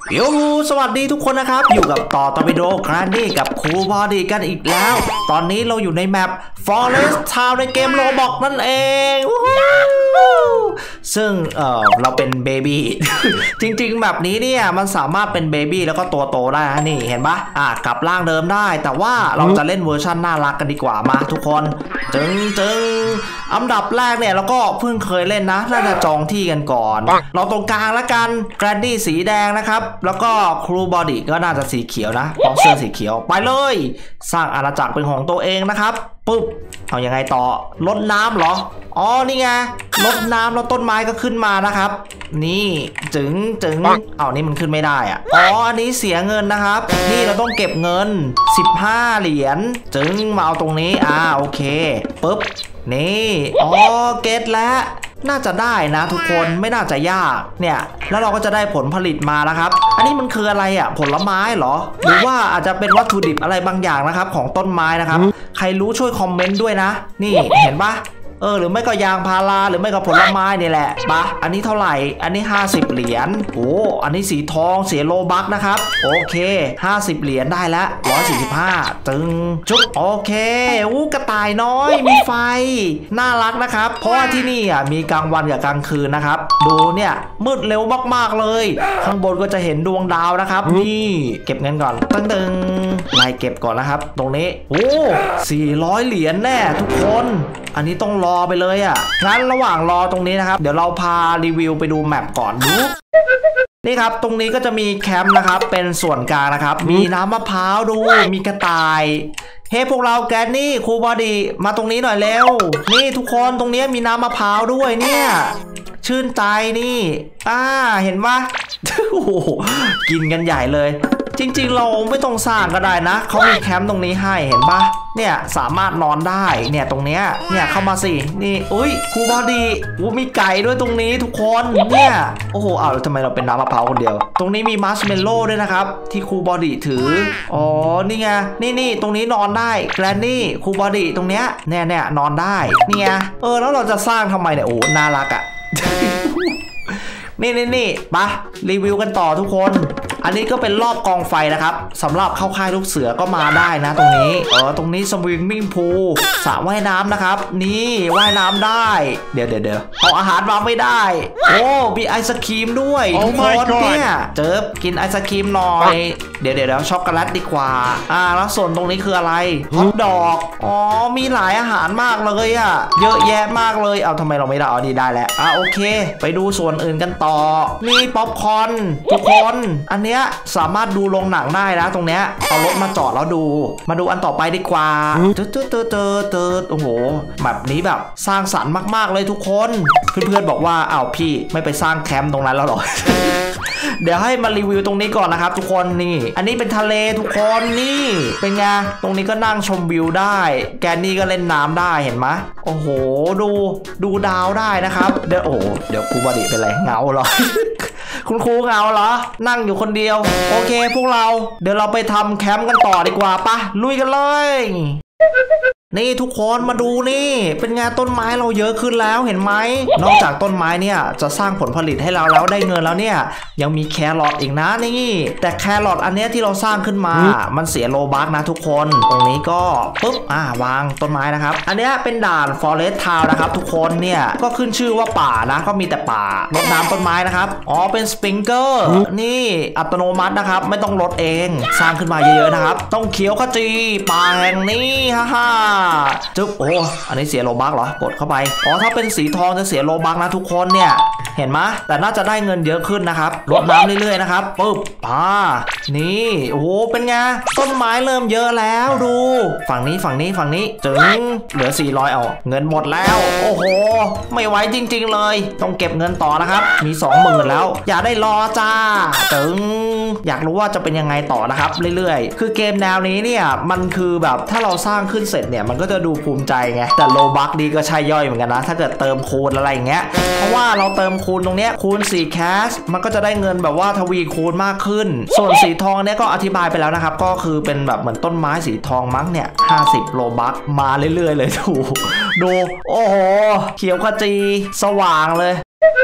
โยสวัสดีทุกคนนะครับอยู่กับต่อตอร์ปิโดแกรนดี้กับครูบอดี้กันอีกแล้วตอนนี้เราอยู่ในแมป Forest Town ในเกม Roblox นั่นเองซึ่งเราเป็นเบบี้จริงๆแบบนี้เนี่ยมันสามารถเป็นเบบี้แล้วก็ตัวโตได้นะนี่เห็นปะกลับร่างเดิมได้แต่ว่าเราจะเล่นเวอร์ชันน่ารักกันดีกว่ามาทุกคนจึงอันดับแรกเนี่ยเราก็เพิ่งเคยเล่นนะน่าจะจองที่กันก่อนเราตรงกลางแล้วกันแกรนดี้สีแดงนะครับแล้วก็ครูบอดี้ก็น่าจะสีเขียวนะเพราะเสื้อสีเขียวไปเลยสร้างอาณาจักรเป็นของตัวเองนะครับปุ๊บเอายังไงต่อรดน้ำเหรออ๋อนี่ไงรดน้ำแล้วต้นไม้ก็ขึ้นมานะครับนี่จึงเอานี่มันขึ้นไม่ได้อ่ะอ๋ออันนี้เสียเงินนะครับนี่เราต้องเก็บเงิน15 เหรียญจึงมาเอาตรงนี้โอเคปุ๊บนี่อ๋อเก็ตแล้วน่าจะได้นะทุกคนไม่น่าจะยากเนี่ยแล้วเราก็จะได้ผลผลิตมานะครับอันนี้มันคืออะไรอ่ะผลไม้เหรอหรือว่าอาจจะเป็นวัตถุดิบอะไรบางอย่างนะครับของต้นไม้นะครับใครรู้ช่วยคอมเมนต์ด้วยนะนี่เห็นปะหรือไม่ก็ยางพาราหรือไม่ก็ผลไม้นี่แหละปะอันนี้เท่าไหร่อันนี้50 เหรียญโอ้อันนี้สีทองเสียโลบัคนะครับโอเค50 เหรียญได้แล้ว145ตึงจุ๊บโอเคกระต่ายน้อยมีไฟน่ารักนะครับเพราะว่าที่นี่มีกลางวันกับกลางคืนนะครับดูเนี่ยมืดเร็วมากๆเลยข้างบนก็จะเห็นดวงดาวนะครับนี่เก็บเงินก่อนตึงไล่เก็บก่อนนะครับตรงนี้400 เหรียญแน่ทุกคนอันนี้ต้องรอไปเลยงั้นระหว่างรอตรงนี้นะครับเดี๋ยวเราพารีวิวไปดูแมปก่อนดูนี่ครับตรงนี้ก็จะมีแคมป์นะครับเป็นส่วนกลางนะครับมีน้ำมะพร้าวดูมีกระต่ายเฮ้พวกเราแกนนี่ครูบอดี้มาตรงนี้หน่อยเร็วนี่ทุกคนตรงนี้มีน้ำมะพร้าวด้วยเนี่ยชื่นใจนี่เห็นปะ กินกันใหญ่เลยจริงๆเราไม่ต้องสร้างก็ได้นะเขามีแคมป์ตรงนี้ให้เห็นปะเนี่ยสามารถนอนได้เนี่ยตรงเนี้ยเนี่ยเข้ามาสินี่ครูบอดี้มีไก่ด้วยตรงนี้ทุกคนเนี่ยโอ้โหแล้วทำไมเราเป็นน้ำมะพร้าวคนเดียวตรงนี้มีมัชเมลโล่ด้วยนะครับที่ครูบอดี้ถืออ๋อนี่ไงนี่ตรงนี้นอนได้แกรนนี่ครูบอดี้ตรงเนี้ยเนี่ยนอนได้นี่ไงแล้วเราจะสร้างทำไมเนี่ยน่ารักนี่ปะรีวิวกันต่อทุกคนอันนี้ก็เป็นรอบกองไฟนะครับสำหรับเข้าค่ายลูกเสือก็มาได้นะตรงนี้ตรงนี้สวิมมิ่งพูลสระว่ายน้ำนะครับนี่ว่ายน้ำได้เดี๋ยวเอาอาหารมาไม่ได้มีไอศครีมด้วยทุกคนเนี่ยเจิบกินไอศครีมหน่อยเดี๋ยวช็อกโกแลตดีกว่าแล้วส่วนตรงนี้คืออะไรฮอทดอกมีหลายอาหารมากเลยเยอะแยะมากเลยเอาทำไมเราไม่ได้ดีได้แล้วโอเคไปดูส่วนอื่นกันต่อนี่ป๊อปคอร์นทุกคนอันเนี้ยสามารถดูโรงหนังได้นะตรงเนี้ยเอารถมาจอดแล้วดูมาดูอันต่อไปดีกว่าโอ้โหแบบนี้แบบสร้างสรรค์มากๆเลยทุกคนเพื่อนๆบอกว่าพี่ไม่ไปสร้างแคมป์ตรงนั้นแล้วหรอ เดี๋ยวให้มารีวิวตรงนี้ก่อนนะครับทุกคนนี่อันนี้เป็นทะเลทุกคนนี่เป็นไงตรงนี้ก็นั่งชมวิวได้แกนนี่ก็เล่นน้ำได้เห็นไหมโอ้โหดูดาวได้นะครับเดี๋ยวครูบอดี้เป็นไรเงาเหรอ คุณครูเงาเหรอนั่งอยู่คนเดียวโอเคพวกเราเดี๋ยวเราไปทำแคมป์กันต่อดีกว่าปะลุยกันเลยนี่ทุกคนมาดูนี่เป็นไงต้นไม้เราเยอะขึ้นแล้วเห็นไหมนอกจากต้นไม้เนี่ยจะสร้างผลผลิตให้เราแล้วได้เงินแล้วเนี่ยยังมีแครอทอีกนะนี่แต่แครอทอันเนี้ยที่เราสร้างขึ้นมามันเสียโลบัคนะทุกคนตรงนี้ก็ปุ๊บวางต้นไม้นะครับอันเนี้ยเป็นด่าน Forest Town นะครับทุกคนเนี่ยก็ขึ้นชื่อว่าป่านะก็มีแต่ป่ารดน้ำต้นไม้นะครับเป็นสปริงเกอร์นี่อัตโนมัตินะครับไม่ต้องรดเองสร้างขึ้นมาเยอะๆนะครับต้องเขียวขจีป่าแห่งนี้ฮ่าจุ๊บอันนี้เสียโลบัคเหรอกดเข้าไปถ้าเป็นสีทองจะเสียโลบัคนะทุกคนเนี่ยเห็นไหมแต่น่าจะได้เงินเยอะขึ้นนะครับรดน้ำเรื่อยๆนะครับปุ๊บนี่เป็นไงต้นไม้เริ่มเยอะแล้วดูฝั่งนี้จึงเหลือ400เงินหมดแล้วโอ้โหไม่ไหวจริงๆเลยต้องเก็บเงินต่อนะครับมี 20,000 แล้วอย่าได้รอจ้าจึงอยากรู้ว่าจะเป็นยังไงต่อนะครับเรื่อยๆคือเกมแนวนี้เนี่ยมันคือแบบถ้าเราสร้างขึ้นเสร็จเนี่ยมันก็จะดูภูมิใจไงแต่โลบัคดีก็ใช่ย่อยเหมือนกันนะถ้าเกิดเติมคูณอะไรอย่างเงี้ยเพราะว่าเราเติมคูณตรงเนี้ยคูณ4แคชมันก็จะได้เงินแบบว่าทวีคูณมากขึ้นส่วนสีทองเนี้ยก็อธิบายไปแล้วนะครับก็คือเป็นแบบเหมือนต้นไม้สีทองมั้งเนี่ย50 โลบัคมาเรื่อยๆเลยดูโอ้โหเขียวขจีสว่างเลย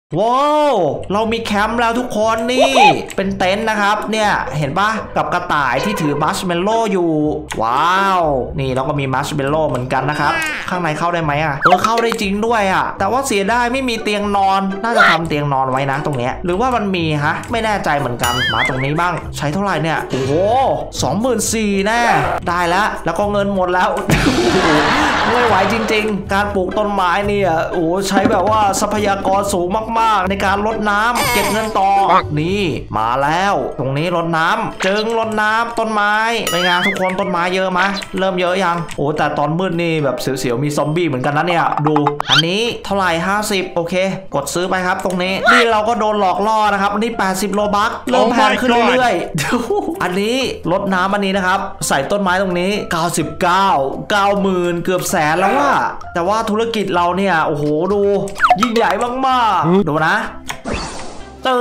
ว้าวเรามีแคมป์แล้วทุกคนนี่เป็นเต็นท์นะครับเนี่ยเห็นปะกับกระต่ายที่ถือมัชเมลโล่อยู่ว้าวนี่เราก็มีมัชเมลโล่เหมือนกันนะครับข้างในเข้าได้ไหมอ่ะเข้าได้จริงด้วยอ่ะแต่ว่าเสียดายไม่มีเตียงนอนน่าจะทำเตียงนอนไว้นะตรงเนี้ยหรือว่ามันมีฮะไม่แน่ใจเหมือนกันมาตรงนี้บ้างใช้เท่าไหร่เนี่ยโอ้โห24,000แน่ได้แล้วก็เงินหมดแล้ว ไม่ไหวจริงๆการปลูกต้นไม้เนี่ยโอ้ใช้แบบว่าทรัพยากรสูงมากๆในการรดน้ำเก็บเงินต่อนี่มาแล้วตรงนี้รดน้ำจึงรดน้ำต้นไม้เป็นไงทุกคนต้นไม้เยอะไหมเริ่มเยอะยังโอ้แต่ตอนมืดนี่แบบเสียวๆมีซอมบี้เหมือนกันนะเนี่ยดูอันนี้เท่าไหร่50โอเคกดซื้อไปครับตรงนี้นี่เราก็โดนหลอกล่อนะครับอันนี้80โลบัคเริ่มแพงขึ้นเรื่อยๆอันนี้รดน้ำอันนี้นะครับใส่ต้นไม้ตรงนี้99 90,000เกือบแสนแล้วว่าแต่ว่าธุรกิจเราเนี่ยโอ้โหดูยิ่งใหญ่มากๆดูนะเจอ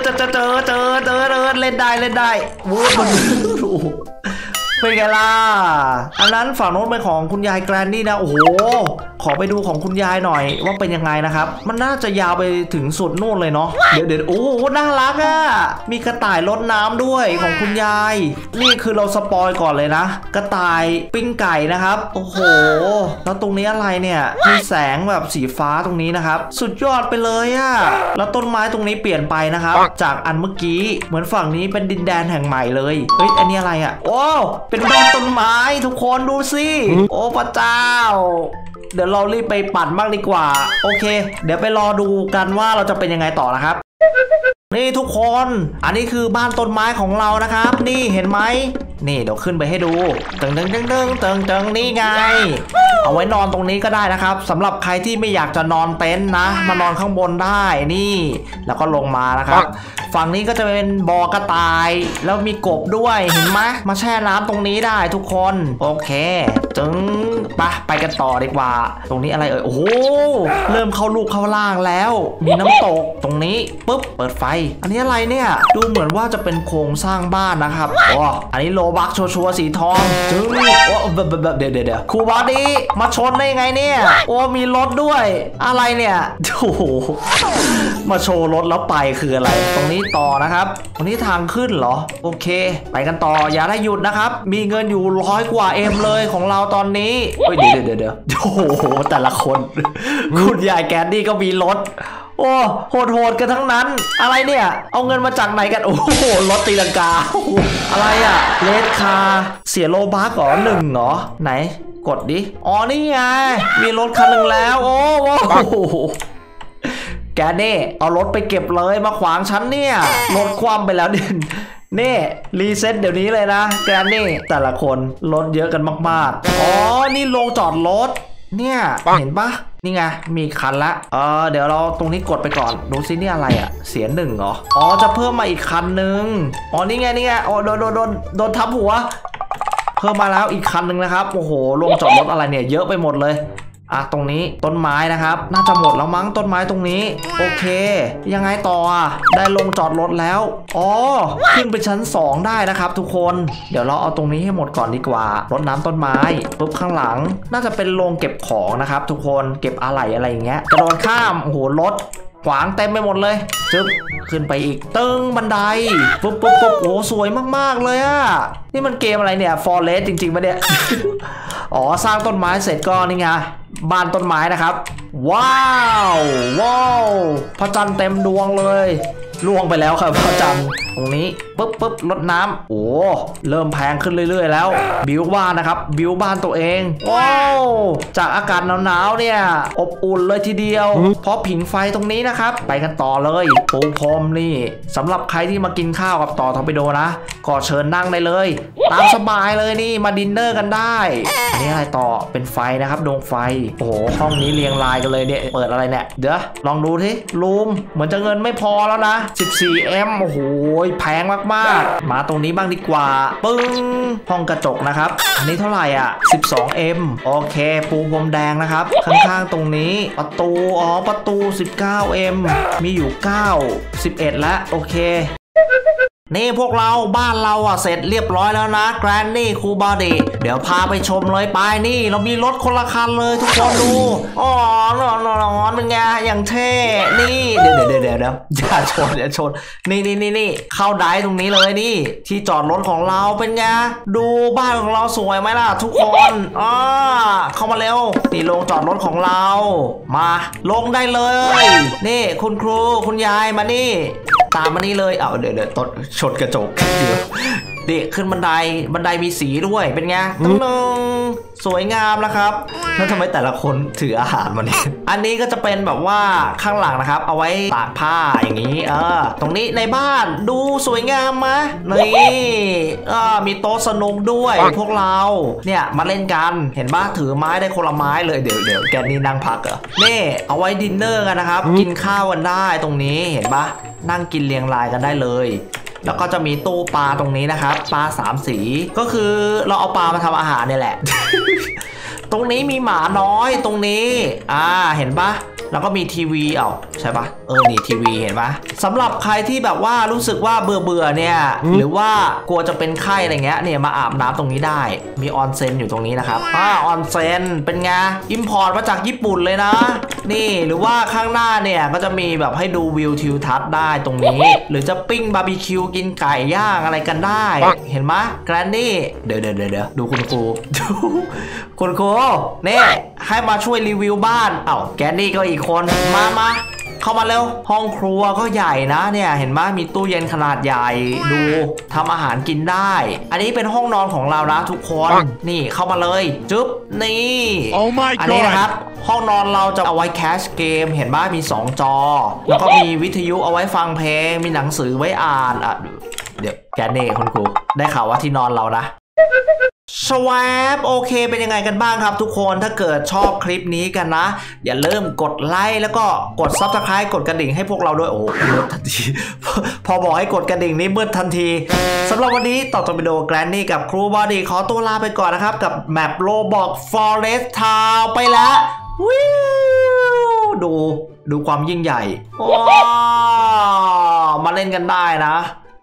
เล่นได้วู้มันเป็นไงล่ะอันนั้นฝั่งโน้นเป็นของคุณยายแกรนนี่นะโอ้โหขอไปดูของคุณยายหน่อยว่าเป็นยังไงนะครับมันน่าจะยาวไปถึงสุดนู่นเลยเนาะเดี๋ยวโอ้โหน่ารักอ่ะมีกระต่ายรดน้ำด้วยของคุณยายนี่คือเราสปอยก่อนเลยนะกระต่ายปิ้งไก่นะครับโอ้โหแล้วตรงนี้อะไรเนี่ยมีแสงแบบสีฟ้าตรงนี้นะครับสุดยอดไปเลยอ่ะแล้วต้นไม้ตรงนี้เปลี่ยนไปนะครับจากอันเมื่อกี้เหมือนฝั่งนี้เป็นดินแดนแห่งใหม่เลยเฮ้ยอันนี้อะไรอ่ะโอ้เป็นบ้านต้นไม้ทุกคนดูสิโอ้พระเจ้าเดี๋ยวเรารีบไปปั่นบ้างดีกว่าโอเคเดี๋ยวไปรอดูกันว่าเราจะเป็นยังไงต่อนะครับนี่ทุกคนอันนี้คือบ้านต้นไม้ของเรานะครับนี่เห็นไหมนี่เดี๋ยวขึ้นไปให้ดูตึงนี่ไงเอาไว้นอนตรงนี้ก็ได้นะครับสำหรับใครที่ไม่อยากจะนอนเต็นท์นะมานอนข้างบนได้นี่แล้วก็ลงมานะครับฝั่งนี้ก็จะเป็นบ่อกระต่ายแล้วมีกบด้วยเห็นไหมมาแช่น้ำตรงนี้ได้ทุกคนโอเคจึงไปกันต่อดีกว่าตรงนี้อะไรโอ้โหเริ่มเข้าลูกเข้าล่างแล้วมีน้ำตกตรงนี้ปุ๊บเปิดไฟอันนี้อะไรเนี่ยดูเหมือนว่าจะเป็นโครงสร้างบ้านนะครับอ๋ออันนี้โลบักชัวร์สีทองจึงโอ้เดี๋ยวครูบอดี้มาชนได้ยังไงเนี่ยโอ้มีรถด้วยอะไรเนี่ยโอ้โหมาโชว์รถแล้วไปคืออะไรตรงนี้ต่อนะครับตรงนี้ทางขึ้นเหรอโอเคไปกันต่ออย่าได้หยุดนะครับมีเงินอยู่100 กว่าเลยของเราตอนนี้เฮ้ยเดี๋ยวโอ้โหแต่ละคนคุณยายแกนดี้ก็มีรถโอ้โหดกันทั้งนั้นอะไรเนี่ยเอาเงินมาจากไหนกันโอ้โหรถตีลังกาอะไรอะเลดคาเสียโลบัคเหรอ1เหรอไหนกดดิอ๋อนี่ไงมีรถคันหนึ่งแล้วโอ้โหแกนี่เอารถไปเก็บเลยมาขวางฉันเนี่ยรถคว่ำไปแล้วนี่รีเซ็ตเดี๋ยวนี้เลยนะแกนี่แต่ละคนรถเยอะกันมากๆอ๋อนี่โรงจอดรถเนี่ยเห็นปะนี่ไงมีคันละเดี๋ยวเราตรงนี้กดไปก่อนดูซินี่อะไรอะเสีย1เหรออ๋อจะเพิ่มมาอีกคันนึงอ๋อนี่ไงอ๋อโดนทับหัวเพิ่มมาแล้วอีกคันนึงนะครับโอ้โหโรงจอดรถอะไรเนี่ยเยอะไปหมดเลยตรงนี้ต้นไม้นะครับน่าจะหมดแล้วมั้งต้นไม้ตรงนี้โอเคยังไงต่อได้ลงจอดรถแล้วอ๋อขึ้นไปชั้น2ได้นะครับทุกคนเดี๋ยวเราเอาตรงนี้ให้หมดก่อนดีกว่ารดน้ำต้นไม้ปุ๊บข้างหลังน่าจะเป็นโรงเก็บของนะครับทุกคนเก็บอะไหล่อะไรอย่างเงี้ยกระโดดข้ามโอ้โหรถขวางเต็มไปหมดเลยจึ๊บขึ้นไปอีกตึงบันไดปุ๊บโอ้สวยมากๆเลยนี่มันเกมอะไรเนี่ยฟอเรสต์จริงๆปะเนี่ย อ๋อสร้างต้นไม้เสร็จก็นี่ไงบ้านต้นไม้นะครับว้าวพระจันทร์เต็มดวงเลยล่วงไปแล้วครับพระจันทร์ตรงนี้ปุ๊บรดน้ำโอ้เริ่มแพงขึ้นเรื่อยๆแล้วบิวบ้านนะครับบิวบ้านตัวเองว้าวจากอากาศหนาวๆเนี่ยอบอุ่นเลยทีเดียวเพราะผิงไฟตรงนี้นะครับไปกันต่อเลยปูพรมนี่สำหรับใครที่มากินข้าวกับต่อทอร์ปิโดนะก็เชิญนั่งได้เลยตามสบายเลยนี่มาดินเนอร์กันได้อันนี้อะไรต่อเป็นไฟนะครับดวงไฟโอ้โหห้องนี้เรียงรายกันเลยเนี่ยเปิดอะไรเนี่ยเดี๋ยวลองดูทีรูมเหมือนจะเงินไม่พอแล้วนะ14M โอ้โหแพงมากๆมาตรงนี้บ้างดีกว่าปึ้งห้องกระจกนะครับอันนี้เท่าไหร่12M โอเคปูพรมแดงนะครับข้างๆตรงนี้ประตู 19M มีอยู่9 11แล้วโอเคนี่พวกเราบ้านเราเสร็จเรียบร้อยแล้วนะแกรนนี่ครูบอดี้เดี๋ยวพาไปชมเลยไปนี่เรามีรถคนละคันเลยทุกคนดูอ๋อนอนเป็นไงอย่างเท่นี่เดี๋ยวอย่าชนนี่เข้าได้ตรงนี้เลยนี่ที่จอดรถของเราเป็นไงดูบ้านของเราสวยไหมล่ะทุกคนเข้ามาเร็วนี่ลงจอดรถของเรามาลงได้เลยนี่คุณครูคุณยายมานี่ตามมานี่เลยเดี๋ยวต้นชนกระจกเดี๋ยวดิขึ้นบันไดมีสีด้วยเป็นไงตึ้งสวยงามนะครับแล้วทำไมแต่ละคนถืออาหารมาเนี่ยอันนี้ก็จะเป็นแบบว่าข้างหลังนะครับเอาไว้ตากผ้าอย่างนี้ตรงนี้ในบ้านดูสวยงามมะนี่มีโต๊ะสนุกด้วยพวกเราเนี่ยมาเล่นกันเห็นป่ะถือไม้ได้คนละไม้เลยเดี๋ยวแกนี่นั่งพักนี่เอาไว้ดินเนอร์กันนะครับกินข้าวกันได้ตรงนี้เห็นป่ะนั่งกินเรียงรายกันได้เลยแล้วก็จะมีตู้ปลาตรงนี้นะครับปลา3 สีก็คือเราเอาปลามาทำอาหารเนี่ยแหละ ตรงนี้มีหมาน้อยตรงนี้เห็นปะแล้วก็มีทีวีใช่ปะนี่ทีวีเห็นปะสำหรับใครที่แบบว่ารู้สึกว่าเบื่อเนี่ยหรือว่ากลัวจะเป็นไข้อะไรเงี้ยเนี่ยมาอาบน้ำตรงนี้ได้มีออนเซ็นอยู่ตรงนี้นะครับออนเซ็นเป็นไงอิมพอร์ตมาจากญี่ปุ่นเลยนะนี่หรือว่าข้างหน้าเนี่ยก็จะมีแบบให้ดูวิวทิวทัศน์ได้ตรงนี้หรือจะปิ้งบาร์บีคิวกินไก่ย่างอะไรกันได้เห็นไหมแกรนนี่เดี๋ยวดูคุณครูดูคุณครูนี่ให้มาช่วยรีวิวบ้านแกรนนี่ก็อีกคนมาเข้ามาเร็วห้องครัวก็ใหญ่นะเนี่ยเห็นไหมมีตู้เย็นขนาดใหญ่ดูทำอาหารกินได้อันนี้เป็นห้องนอนของเรานะทุกคนนี่เข้ามาเลยจึ๊บนี่ oh my god อันนี้นะครับห้องนอนเราจะเอาไว้แคชเกมเห็นไหมมี2 จอแล้วก็มีวิทยุเอาไว้ฟังเพลงมีหนังสือไว้อ่านเดี๋ยวแกเน่คุณครูได้ข่าวว่าที่นอนเรานะสวาปโอเคเป็นยังไงกันบ้างครับทุกคนถ้าเกิดชอบคลิปนี้กันนะอย่าลืมกดไลค์แล้วก็กด Subscribe กดกระดิ่งให้พวกเราด้วยโอ้โหมืดทันที พอบอกให้กดกระดิ่งนี่มืดทันทีสำหรับวันนี้ต่อจากวิดีโอแกรนนี่กับครูบอดี้ขอตัวลาไปก่อนนะครับกับแมปโรบอก Forest Town ไปแล้ววิวดูความยิ่งใหญ่ว้าวมาเล่นกันได้นะ